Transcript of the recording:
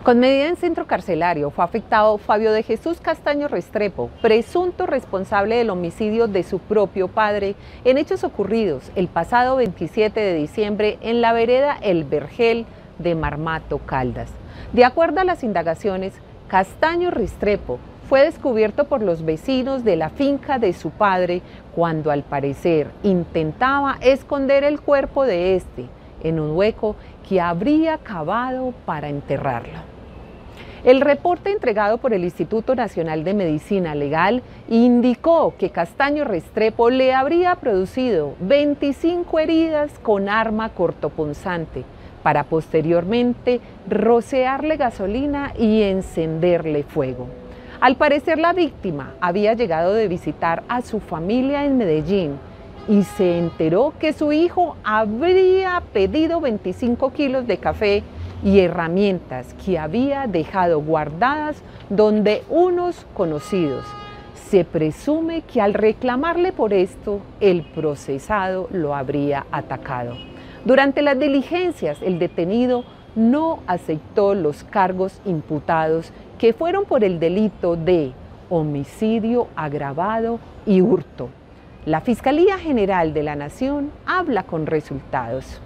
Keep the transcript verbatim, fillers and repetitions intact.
Con medida en centro carcelario fue afectado Fabio de Jesús Castaño Restrepo, presunto responsable del homicidio de su propio padre en hechos ocurridos el pasado veintisiete de diciembre en la vereda El Vergel de Marmato, Caldas. De acuerdo a las indagaciones, Castaño Restrepo fue descubierto por los vecinos de la finca de su padre cuando al parecer intentaba esconder el cuerpo de este en un hueco que habría cavado para enterrarlo. El reporte entregado por el Instituto Nacional de Medicina Legal indicó que Castaño Restrepo le habría producido veinticinco heridas con arma cortopunzante para posteriormente rociarle gasolina y encenderle fuego. Al parecer, la víctima había llegado de visitar a su familia en Medellín y se enteró que su hijo habría pedido veinticinco kilos de café y herramientas que había dejado guardadas donde unos conocidos. Se presume que al reclamarle por esto, el procesado lo habría atacado. Durante las diligencias, el detenido no aceptó los cargos imputados, que fueron por el delito de homicidio agravado y hurto. La Fiscalía General de la Nación habla con resultados.